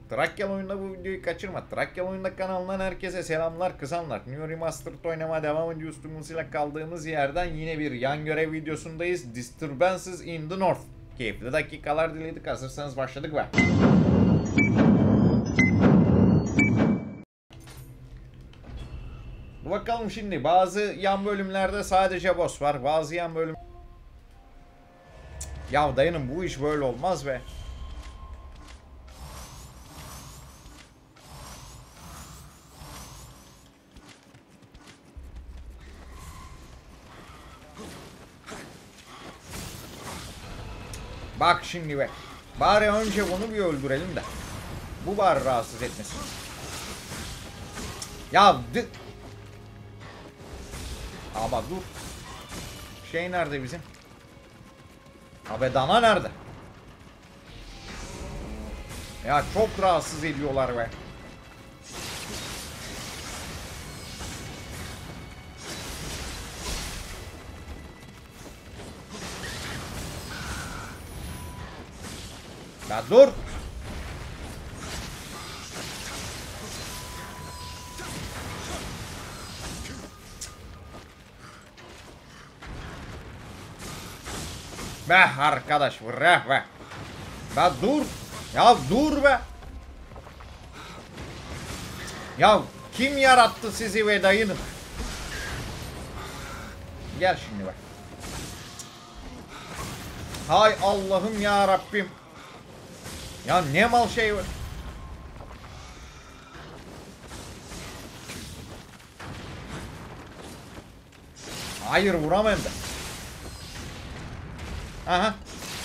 Trakyalı oyunda bu videoyu kaçırma. Trakyalı oyunda kanalından herkese selamlar kızanlar. New Remastered oynamaya devam ediyoruz. Tümümüzle kaldığımız yerden yine bir yan görev videosundayız. Disturbances in the North. Keyifli dakikalar diledik. Hazırsanız başladık ve... Bakalım şimdi. Bazı yan bölümlerde sadece boss var. Bazı yan bölüm... Ya dayının bu iş böyle olmaz be. Bak şimdi be. Bari önce bunu bir öldürelim de. Bu bari rahatsız etmesin. Ya Ama dur. Şey nerede bizim? Abi dana nerede? Ya çok rahatsız ediyorlar be. Ya dur. Be arkadaş vurra be. Ya dur. Ya dur be. Ya kim yarattı sizi ve dayının? Gel şimdi bak. Hay Allah'ım ya Rabbim. Ya ne mal şey var. Hayır vuramam da. Aha.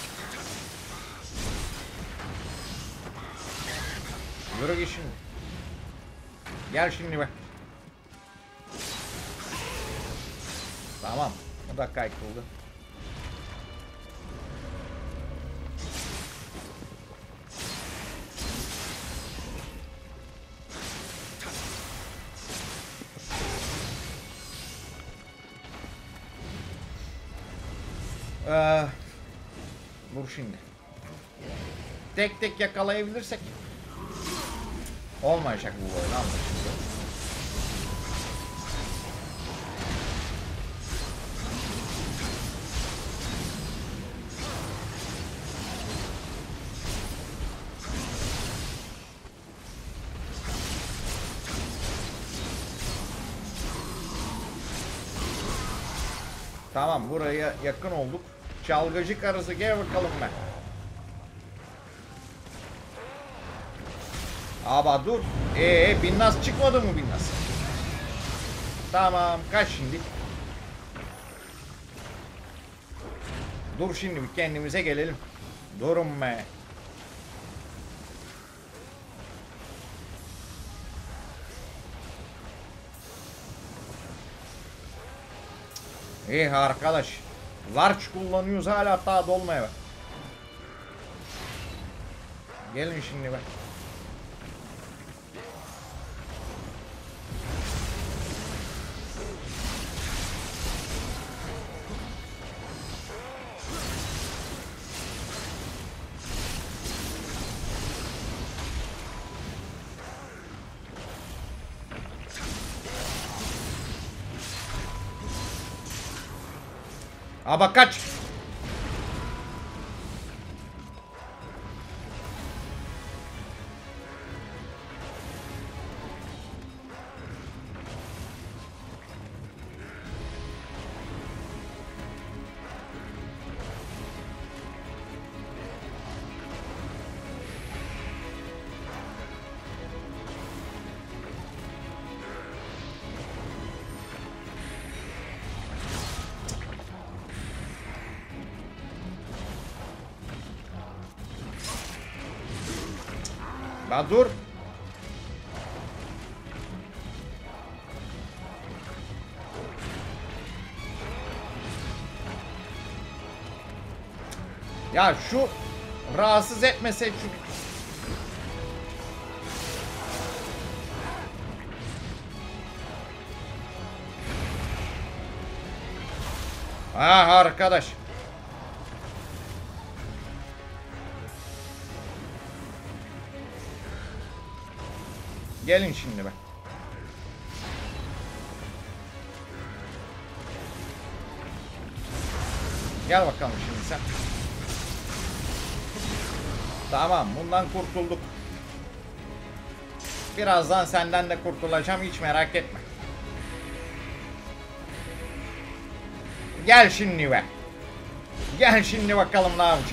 Yürü git şimdi. Gel şimdi be. Tamam. O da kayboldu. Dur şimdi. Tek tek yakalayabilirsek olmayacak bu oyun, anlaşıldı. Tamam, buraya yakın olduk. Çalgıcı karısı gel bakalım ben. Aba dur. Binnaz çıkmadı mı Binnaz? Tamam, kaç şimdi? Dur şimdi bir kendimize gelelim. Durun be. Arkadaş. Large kullanıyoruz hala daha dolmaya bak. Gelin şimdi bak. Aa bak kaç. La dur. Ya şu rahatsız etmese çünkü. Arkadaş. Gelin şimdi be. Gel bakalım şimdi sen. Tamam, bundan kurtulduk. Birazdan senden de kurtulacağım, hiç merak etme. Gel şimdi be. Gel şimdi bakalım ne yapacağım.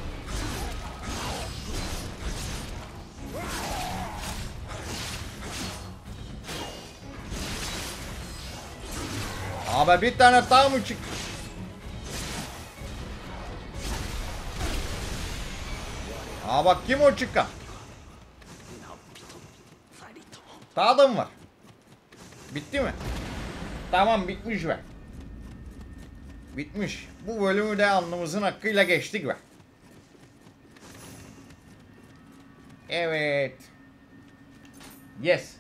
Abi bir tane daha mı çıktı? Aa bak, kim o çıkan? Daha da mı var? Bitti mi? Tamam, bitmiş be. Bitmiş. Bu bölümü de alnımızın hakkıyla geçtik be. Evet. Yes.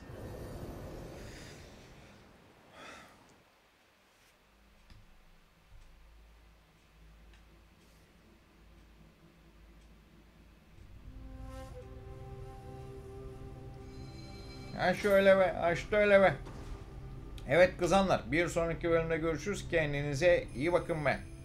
Ha şöyle be, ha şöyle be. Evet kızanlar, bir sonraki bölümde görüşürüz. Kendinize iyi bakın be.